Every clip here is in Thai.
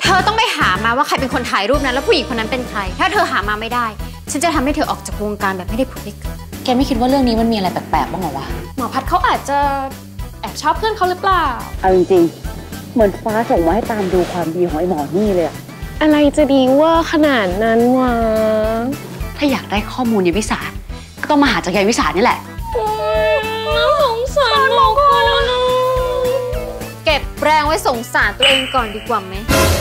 ธอต้องไปหามาว่าใครเป็นคนถ่ายรูปนั้นแล้วผู้หญิงคนนั้นเป็นใครถ้าเธอหามาไม่ได้ฉันจะทำให้เธอออกจากวงการแบบไม่ได้ผุดได้เกิดแกไม่คิดว่าเรื่องนี้มันมีอะไรแปลกๆบ้างเหรอวะหมอพัดเขาอาจจะแอบชอบเพื่อนเขาหรือเปล่าเอาจริงๆเหมือนฟ้าส่งมาให้ตามดูความดีของไอ้หมอนี่เลยอะไรจะดีเวอร์ขนาดนั้นวะถ้าอยากได้ข้อมูลยายวิสาก็ต้องมาหาจากยายวิสานี่แหละน่าสงสารหมอก่อนนะเก็บแรงไว้สงสารตัวเองก่อนดีกว่าไหม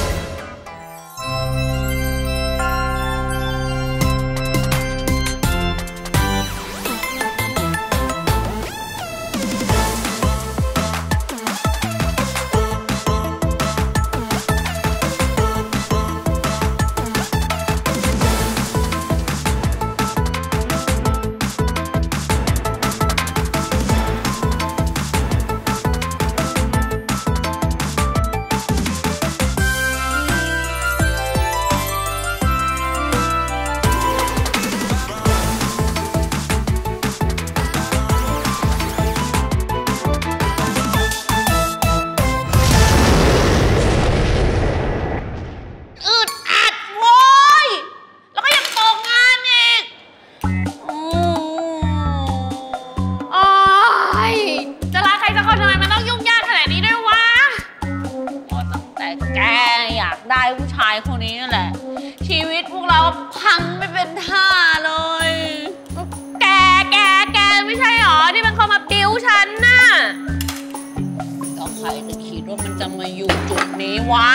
ได้ผู้ชายคนนี้นั่นแหละชีวิตพวกเราพังไม่เป็นท่าเลยแกไม่ใช่หรอที่เป็นคนมาบิ้วฉันน่ะแล้วใครจะคิดว่ามันจะมาอยู่จุดนี้วะ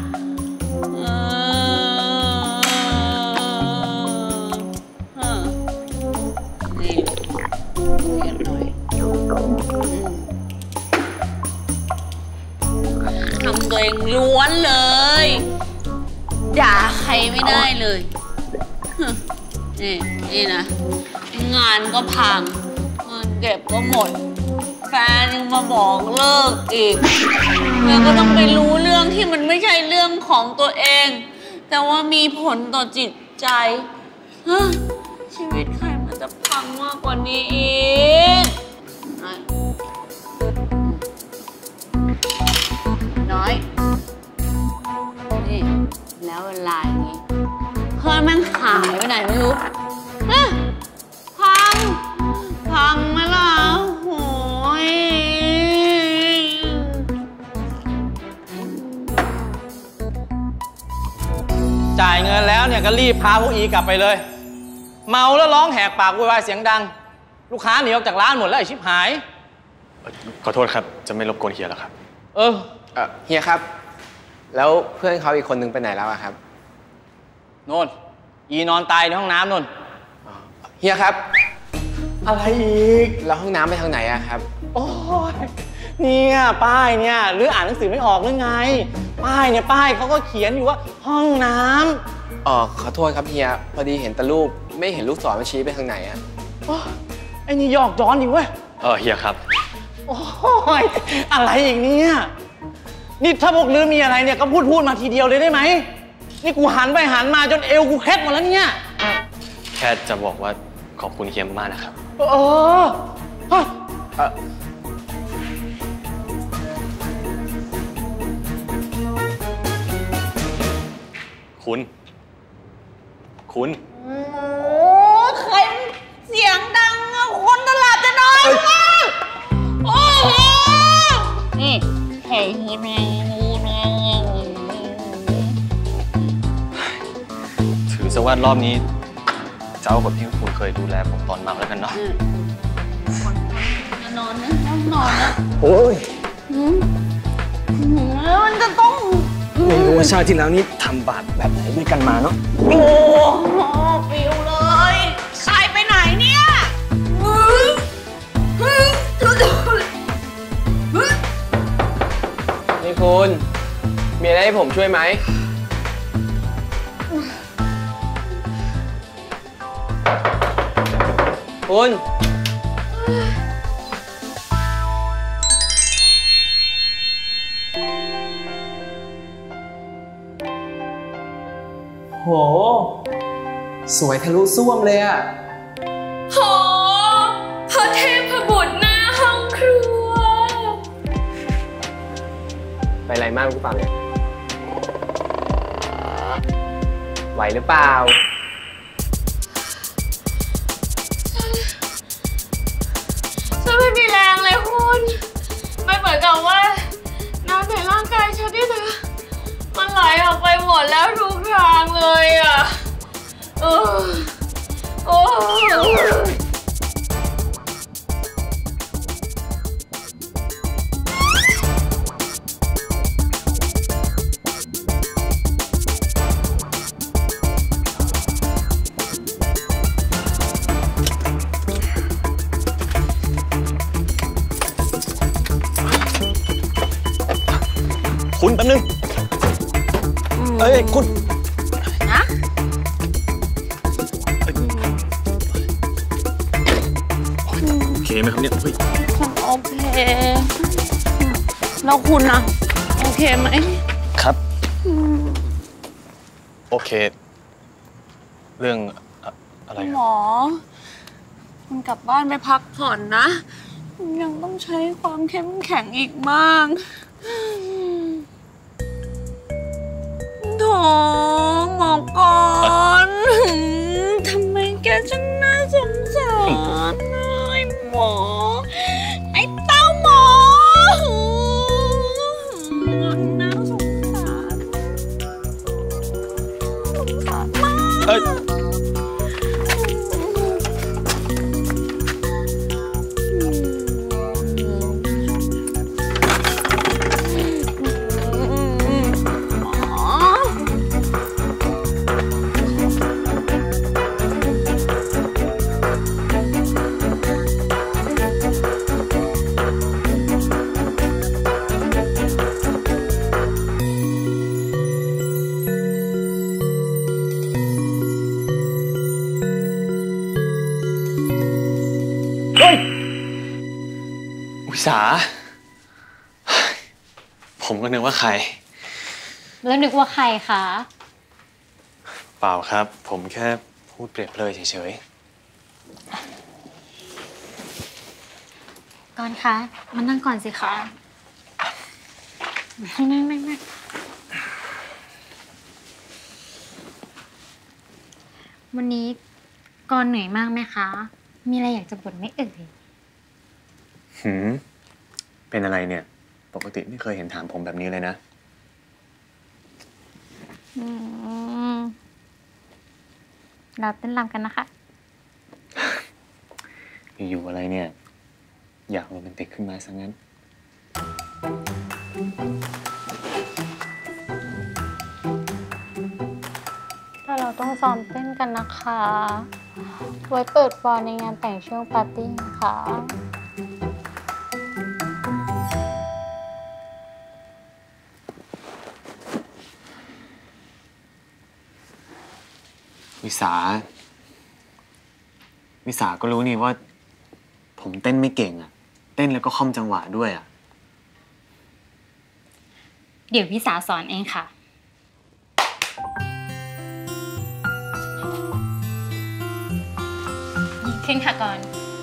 นี่ดูกันหน่อยทำตัวเองล้วนเลยด่าใครไม่ได้เลยนี่นะงานก็พังเงินเก็บก็หมดแฟนยังมาบอกเลิกอีกเธอก็ต้องไปรู้เรื่องที่มันไม่ใช่เรื่องของตัวเองแต่ว่ามีผลต่อจิตใจชีวิตใครมันจะพังมากกว่านี้อีกน้อยนี่แล้วเวลาอย่างนี้เพื่อนแม่งหายไปไหนไม่รู้พังมาแล้วโหยจ่ายเงินแล้วเนี่ยก็รีบพาพวกอีกลับไปเลยเมาแล้วร้องแหกปากวุ่นวายเสียงดังลูกค้าหนีออกจากร้านหมดแล้วไอ้ชิบหายขอโทษครับจะไม่รบกวนเฮียแล้วครับเฮียครับแล้วเพื่อนเขาอีกคนนึงไปไหนแล้วครับโน่นอีนอนตายในห้องน้ำโน่นเฮียครับอะไรอีกแล้วห้องน้ำไปทางไหนอะครับโอ้ยเนี่ยป้ายเนี่ยหรืออ่านหนังสือไม่ออกหรือไงป้ายเนี่ยป้ายเขาก็เขียนอยู่ว่าห้องน้ำขอโทษครับเฮียพอดีเห็นแต่รูปไม่เห็นลูกศรมันชี้ไปทางไหนอะไอ้นี่หยอกย้อนอยู่เว้ยเฮียครับโอ้ยอะไรอีกเนี่ยนี่ถ้าพวกลือมีอะไรเนี่ยก็พูดมาทีเดียวเลยได้ไหมนี่กูหันไปหันมาจนเอวกูเคล็ดหมดแล้วเนี่ยแค่จะบอกว่าขอบคุณเฮียมากนะครับคุณโอ้ใครเสียงดังคนตลาดจะนอนมากโอ้โหนี่เฮ้ยถือซะว่ารอบนี้เจ้ากับที่คุณเคยดูแลผมตอนเมาแล้วกันเนาะนอนนะต้องนอนนะโอ้ยมันจะต้องไม่รู้ว่าชาติที่แล้วนี่ทำบาปแบบไหนด้วยกันมาเนาะโอ้โหปิวเลยใส่ไปไหนเนี่ยนี่คุณมีอะไรให้ผมช่วยไหมคุณโหสวยทะลุซ่วมเลยอะโหพระเทพบุตรหน้าห้องครัวไปอะไรมากหรือเปล่าเนี่ยไหวหรือเปล่าฉันไม่มีแรงเลยคุณมันเหมือนกับว่าน้ำในร่างกายฉันนี่นะมันไหลออกไปหมดแล้วทุกทางเลยอ่ะโอ้คุณแป๊บนึงเอ้ยคุณนะโอเคไหมครับเนี่ยเฮ้ยฉันโอเคแล้วคุณนะโอเคไหมครับโอเคเรื่องอะไรคหมรับอคุณกลับบ้านไปพักผ่อนนะคุณยังต้องใช้ความเข้มแข็งอีกมากโถหมอก่อนทำไมแกช่างน่าสงสารไอ้หมอไอ้เต้าหมอน่าสงสารมากวิสาผมก็นึกว่าใครแล้วนึกว่าใครคะเปล่าครับผมแค่พูดเปรียบเลยเฉยก่อนคะมานั่งก่อนสิคะนั่งวันนี้ก่อนเหนื่อยมากไหมคะมีอะไรอยากจะบ่นไหมเอ่ยเป็นอะไรเนี่ยปกติไม่เคยเห็นถามผมแบบนี้เลยนะเราเต้นรำกันนะคะอยู่ๆอะไรเนี่ยอยากโรแมนติกขึ้นมาซะงั้นแต่เราต้องซ้อมเต้นกันนะคะไว้เปิดฟอร์ในงานแต่งช่วงปาร์ตี้นะคะวิสาก็รู้นี่ว่าผมเต้นไม่เก่งอ่ะเต้นแล้วก็ค่อมจังหวะด้วยอ่ะเดี๋ยววิสาสอนเองค่ะยิงขึ้นค่ะก่อน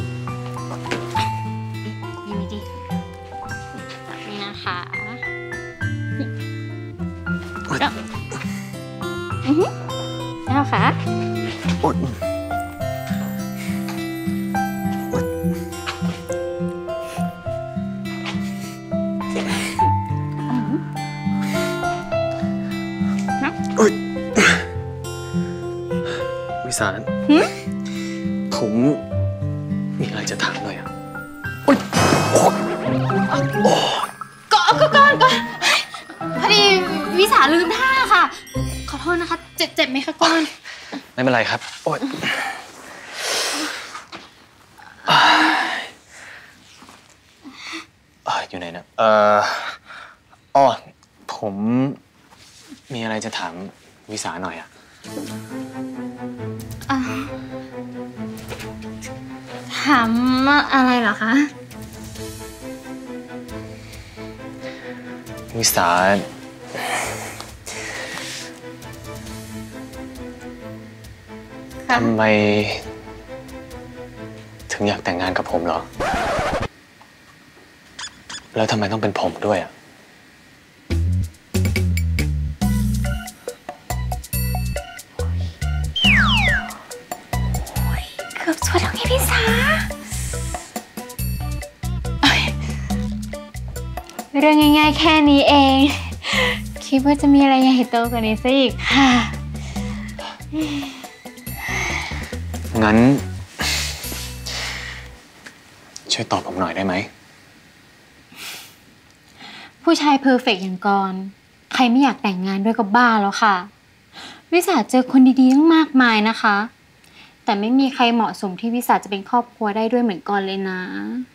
ยิงดีแบบนี้นะคะแล้วค่ะอดวิสารผมมีอะไรจะถามหน่อยอ่ะก่อนพอดีวิสาลืมท่าค่ะขอโทษนะคะเจ็บไหมคะก่อนไม่เป็นไรครับโอ๊ยอยู่ไหนนะอ๋อผมมีอะไรจะถามวิสาหน่อยอ่ะถามอะไรเหรอคะวิสาทำไมถึงอยากแต่งงานกับผมเหรอแล้วทำไมต้องเป็นผมด้วยอ่ะเรื่องง่ายๆแค่นี้เองคิดว่าจะมีอะไรใหญ่โตกว่านี้ซะอีกค่ะงั้น ช่วยตอบผมหน่อยได้ไหมผู้ชายเพอร์เฟกต์อย่างกรณ์ใครไม่อยากแต่งงานด้วยก็บ้าแล้วค่ะวิสาเจอคนดีๆตั้งมากมายนะคะแต่ไม่มีใครเหมาะสมที่วิสาจะเป็นครอบครัวได้ด้วยเหมือนกรณ์เลยนะ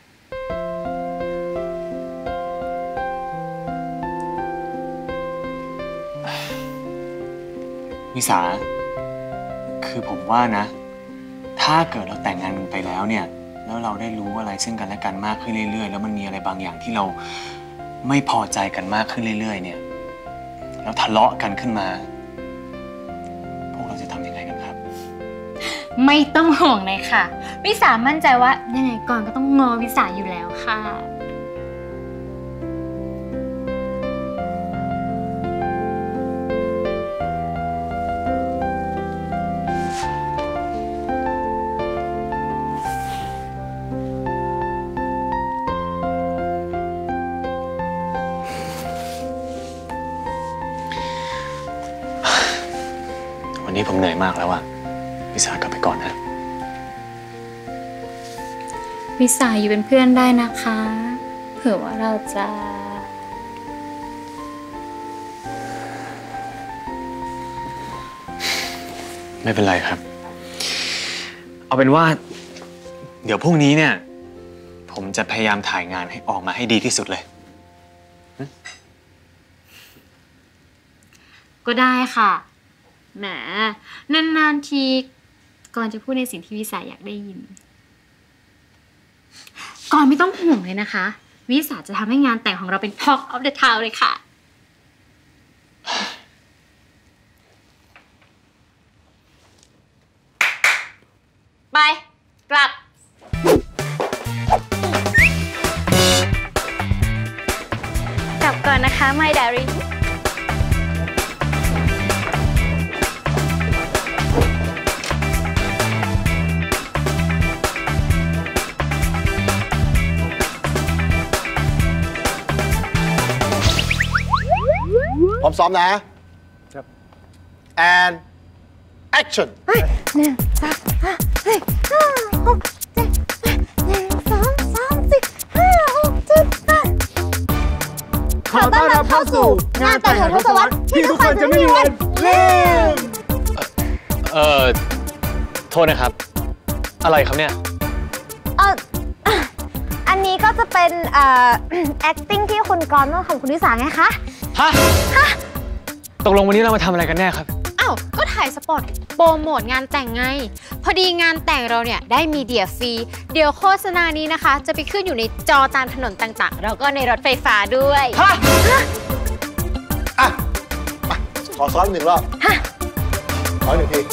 วิสาคือผมว่านะ ถ้าเกิดเราแต่งงานกันไปแล้วเนี่ยแล้วเราได้รู้อะไรซึ่งกันและกันมากขึ้นเรื่อยๆแล้วมันมีอะไรบางอย่างที่เราไม่พอใจกันมากขึ้นเรื่อยๆเนี่ยแล้วทะเลาะกันขึ้นมาพวกเราจะทำยังไงกันครับไม่ต้องห่วงเลยค่ะวิสามั่นใจว่ายังไงกรณ์ก็ต้องงอวิสาอยู่แล้วค่ะวันนี้ผมเหนื่อยมากแล้วอะวิสากลับไปก่อนนะวิสาอยู่เป็นเพื่อนได้นะคะเผื่อว่าเราจะไม่เป็นไรครับเอาเป็นว่าเดี๋ยวพรุ่งนี้เนี่ยผมจะพยายามถ่ายงานให้ออกมาให้ดีที่สุดเลยก็ได้ค่ะแหมนานๆทีก่อนจะพูดในสิ่งที่วิสาอยากได้ยินก่อนไม่ต้องห่วงเลยนะคะวิสาจะทำให้งานแต่งของเราเป็น Talk of the Town เลยค่ะไปกลับกลับก่อนนะคะ My Darling พร้อมซ้อมนะครับ and action ขอต้อนรับเข้าสู่งานแต่งของทศวรรษที่ทุกคนจะไม่มีวันลืมโทษนะครับอะไรครับเนี่ยอันนี้ก็จะเป็นacting ที่คุณกรณ์ต้องทำคุณวิสาไงคะฮะตกลงวันนี้เรามาทำอะไรกันแน่ครับอ้าวก็ถ่ายสปอตโปรโมทงานแต่งไงพอดีงานแต่งเราเนี่ยได้มีเดียฟรีเดี๋ยวโฆษณานี้นะคะจะไปขึ้นอยู่ในจอตามถนนต่างๆแล้วก็ในรถไฟฟ้าด้วยฮะขอซ้อมหนึ่งรอบขอหนึ่งที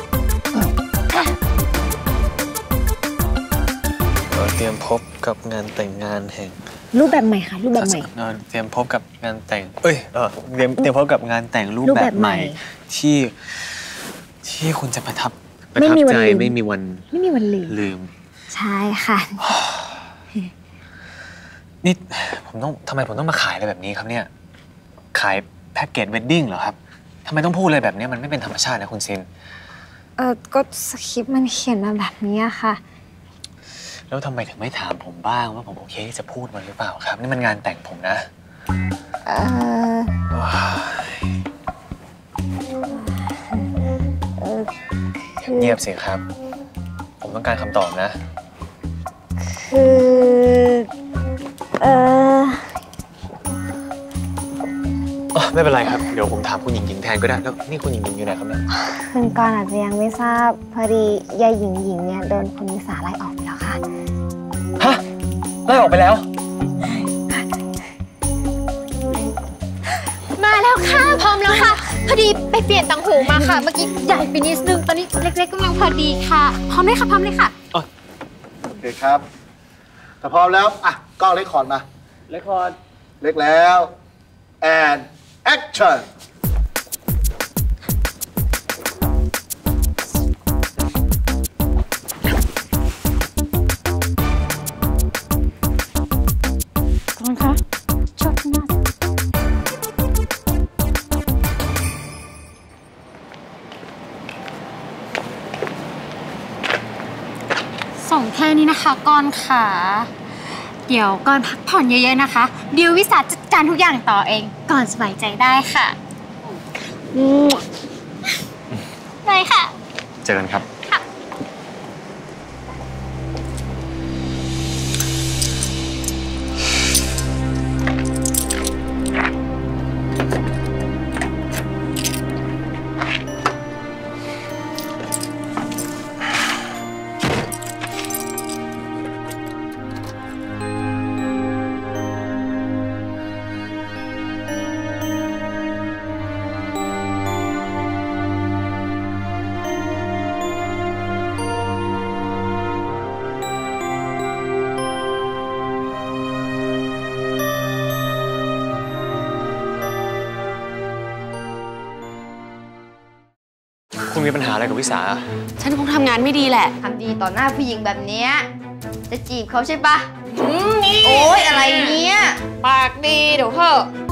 เตรียมพบกับงานแต่งงานแห่งรูปแบบใหม่ค่ะรูปแบบใหม่เตรียมพบกับงานแต่งเตรียมพบกับงานแต่งรูปแบบใหม่ที่คุณจะประทับใจไม่มีวันลืมใช่ค่ะนี่ทำไมผมต้องมาขายอะไรแบบนี้ครับเนี่ยขายแพ็กเกจเวดดิ้งเหรอครับทำไมต้องพูดอะไรแบบนี้มันไม่เป็นธรรมชาตินะคุณซินก็สคริปต์มันเขียนมาแบบนี้ค่ะแล้วทำไมถึงไม่ถามผมบ้างว่าผมโอเคที่จะพูดมันหรือเปล่าครับนี่มันงานแต่งผมนะเงียบสิครับผมต้องการคำตอบนะไม่เป็นไรครับเดี๋ยวผมถามคุณหญิงแทนก็ได้แล้วนี่คุณหญิงอยู่ไหนครับเนี่ยคุณกรณ์อาจจะยังไม่ทราบพอดียายหญิงเนี่ยโดนคุณวิสาไล่ออกไปแล้วค่ะฮะไล่ออกไปแล้วมาแล้วค่ะพร้อมแล้วค่ะพอดีไปเปลี่ยนตังหูมาค่ะเมื่อกี้ใหญ่ไปนิดนึงตอนนี้เล็กๆกำลังพอดีค่ะพร้อมเลยค่ะพร้อมเลยค่ะโอเคครับถ้าพร้อมแล้วกล้องเล็กคอร์ดมาเล็กคอร์ดเล็กแล้ว and action ของแค่นี้นะคะกรณ์ค่ะเดี๋ยวกรณ์พักผ่อนเยอะๆนะคะเดี๋ยววิสาจัดการทุกอย่างต่อเองก่อนสบายใจได้ค่ะได้ค่ะเจอกันครับคุณมีปัญหาอะไรกับวิสาฉันคงทำงานไม่ดีแหละทำดีต่อหน้าผู้หญิงแบบเนี้ยจะจีบเขาใช่ปะนี่โอ๊ยอะไรเนี้ยปากดีเดี๋ยวเถอะ